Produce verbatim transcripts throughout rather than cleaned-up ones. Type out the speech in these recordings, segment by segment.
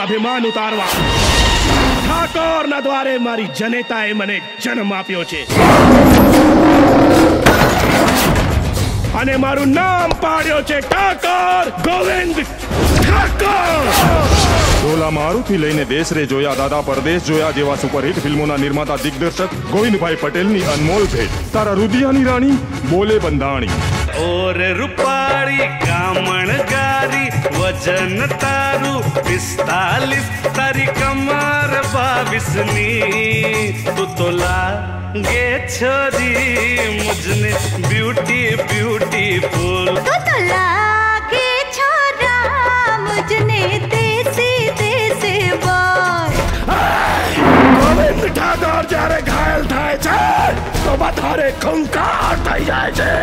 અભિમાન ઉતારવા ઠાકોરના દ્વારે મારી જનેતાએ મને જન્મ આપ્યો છે અને મારું નામ પાડ્યો છે ઠાકોર ગોવિંદ ઠાકોર। ડોલા મારુથી લઈને દેશ રે જોયા, દાદા પરદેશ જોયા જેવા સુપરહિટ ફિલ્મોના નિર્માતા દિગ્દર્શક ગોવિંદભાઈ પટેલની અનમોલ ભેટ। તારા રુદિયાની રાણી બોલે બંધાણી। ઓર રૂપાળી કામણગારી વજન તારું પિસ્તાલીસ, તારી કમર બાવીસની, તું તો લાગે છોરી મુજને બ્યુટી બ્યુટીફુલ, તું તો લાગે છોરા મુજને દેસી દેસી બોય। ગોવિંદ ઠાકોર જ્યારે ઘાયલ થાય છે તો વધારે ખંખાર થઈ જાય છે।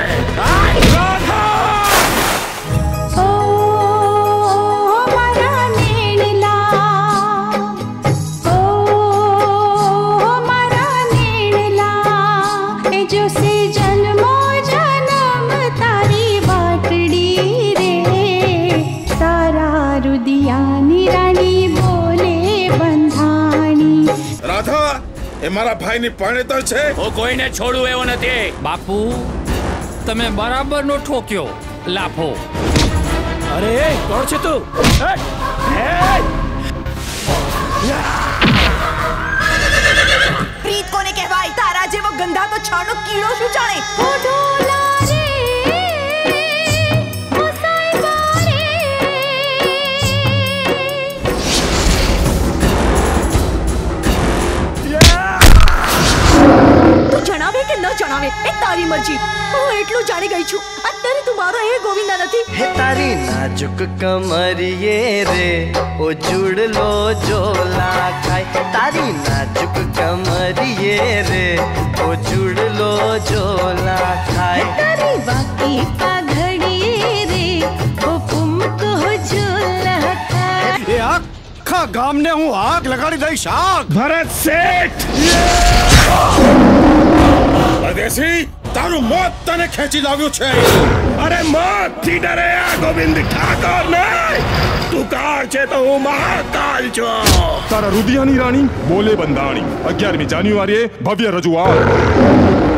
મારા ભાઈ ની પરણેતર છે, હું કોઈને છોડું એવો નથી। બાપુ તમે બરાબર નો ઠોક્યો લાફો। અરે કોણ છે તું? પ્રીત કોને કહેવાય? તારા જેવો ગંધા તો છાણનો કીડો શું જાણે? જણાવે કે ન જણાવે એ તારી મરજી, હું એટલું જાણી ગઈ છું। અત્યારે તું મારો એ ગોવિંદા નથી। હે તારી નાજુક કમરીએ રે ઓ જુડલો જોલા ખાય, તારી નાજુક કમરીએ રે ઓ જુડલો જોલા ખાય, તારી બાકી પાઘડીએ રે ઓ પુમકો ઝૂલા ખાય। એ આખા ગામને હું આગ લગાડી દઈશ, આગ। ભરત શેઠ પરદેશી, તારું મોત તને ખેંચી લાવ્યું છે। અરે મોત થી ડરે આ ગોવિંદ ઠાકોર નહીં, તું કાળ છે તો હું મહાકાલ છું। તારા રુદિયાની રાણી બોલે બંધાણી। અગિયારમી જાન્યુઆરીએ ભવ્ય રજૂઆત।